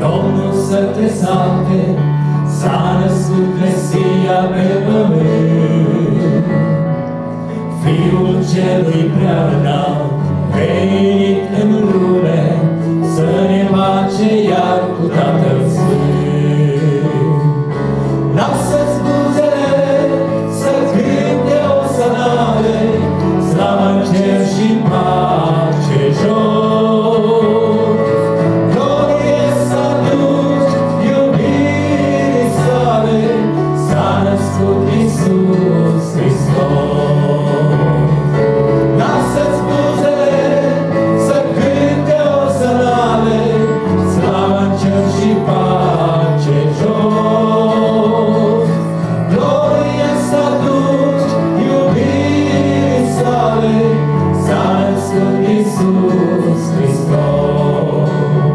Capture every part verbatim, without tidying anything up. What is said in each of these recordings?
Domnul să te salte, s-a născut Mesia pe pământ. Fiul celui prea înalt, venit în lume, să ne face iar cu Tatăl Sfânt. Lasă-ți buzele să cânte osanale, slavă în cer și în pace jos. Glorie să aduci iubirii sale, s-a născut Iisus Hristos. Lasă-ți buzele să cânte osanale, slavă în cer și pace jos. Glorie să aduci iubirii sale, s-a născut Iisus Hristos.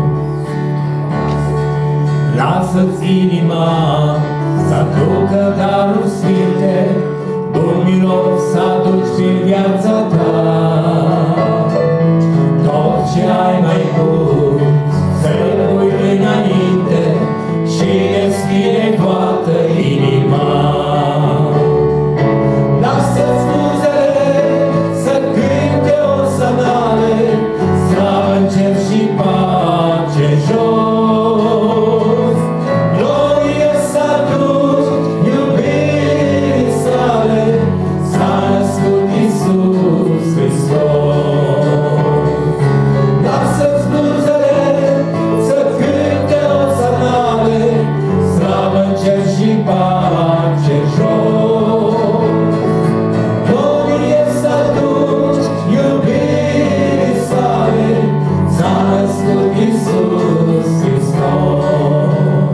Lasă-ți inima să aducă daruri sfinte, bun miros să aduci prin viața ta. Tot ce ai mai bun să-l pui înainte și deschide toată inima. Lasă-ți buzele să cânte osanale, slavă în cer și pace jos. Glorie să aduci iubirii sale, s-a născut Iisus Hristos. Lasă-ți buzele să cânte osanale, slavă în cer și pace jos. Glorie să aduci iubirii sale, s-a născut Iisus Hristos.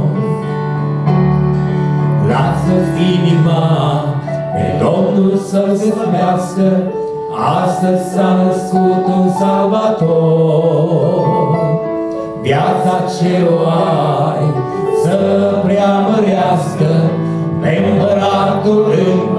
Lasă-ți inima pe Domnul să-L slăvească, astăzi s-a născut un Salvator. Viața ce o ai să preamărească pe împăratul în